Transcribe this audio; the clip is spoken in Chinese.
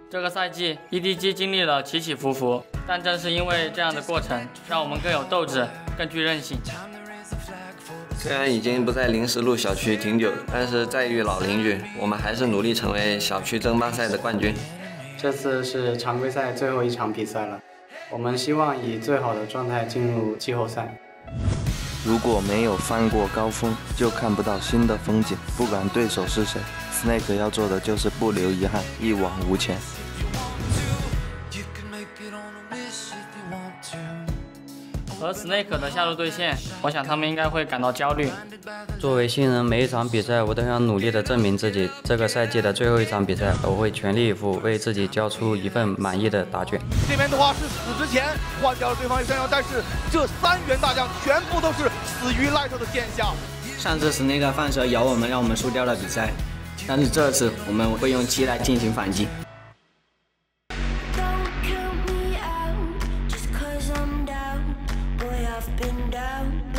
这个赛季 EDG 经历了起起伏伏，但正是因为这样的过程，让我们更有斗志，更具韧性。 虽然已经不在临时路小区挺久，但是在遇老邻居，我们还是努力成为小区争霸赛的冠军。 这次是常规赛最后一场比赛了，我们希望以最好的状态进入季后赛。 如果没有翻过高峰，就看不到新的风景。不管对手是谁 ，Snake 要做的就是不留遗憾，一往无前。 和 Snake 的下路对线，我想他们应该会感到焦虑。 作为新人，每一场比赛我都想努力地证明自己。这个赛季的最后一场比赛，我会全力以赴，为自己交出一份满意的答卷。 这边的话是死之前换掉了对方一山腰，但是这3员大将全部都是死于赖特的剑下。 上次Snake放蛇咬我们，让我们输掉了比赛，但是这次我们会用7来进行反击。 Don't count me out just 'cause I'm down. Boy, I've been down.